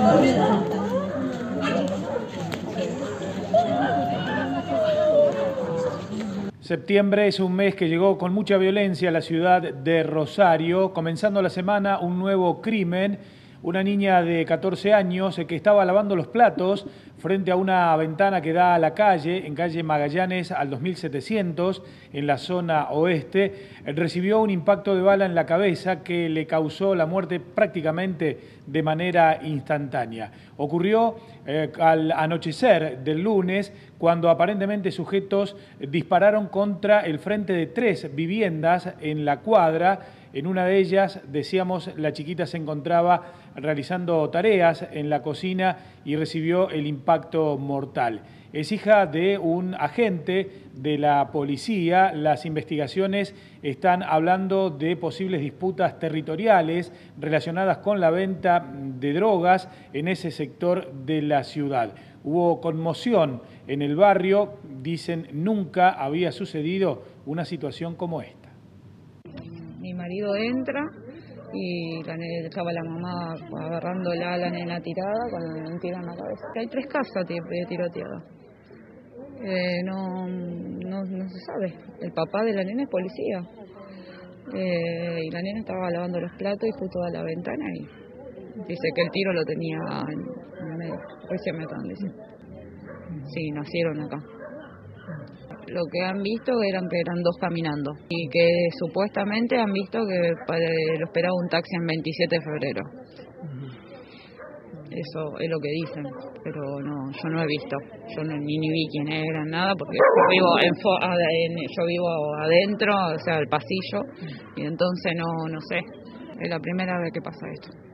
Septiembre es un mes que llegó con mucha violencia a la ciudad de Rosario, comenzando la semana un nuevo crimen. Una niña de 14 años que estaba lavando los platos frente a una ventana que da a la calle, en calle Magallanes al 2700, en la zona oeste, recibió un impacto de bala en la cabeza que le causó la muerte prácticamente de manera instantánea. Ocurrió al anochecer del lunes, cuando aparentemente sujetos dispararon contra el frente de 3 viviendas en la cuadra. En una de ellas, decíamos, la chiquita se encontraba realizando tareas en la cocina y recibió el impacto mortal. Es hija de un agente de la policía. Las investigaciones están hablando de posibles disputas territoriales relacionadas con la venta de drogas en ese sector de la ciudad. Hubo conmoción en el barrio, dicen, nunca había sucedido una situación como esta. Mi marido entra y estaba la mamá agarrándola a la nena tirada con un tiro en la cabeza. Hay 3 casas tiroteadas. No se sabe. El papá de la nena es policía. Y la nena estaba lavando los platos y justo a la ventana y dice que el tiro lo tenía en medio. Recién me están diciendo. Sí, nacieron acá. Lo que han visto que eran 2 caminando y que supuestamente han visto que lo esperaba un taxi en 27 de febrero. Eso es lo que dicen, pero no, yo no he visto, yo ni vi quién eran, nada, porque yo vivo adentro, o sea, el pasillo, y entonces no sé, es la primera vez que pasa esto.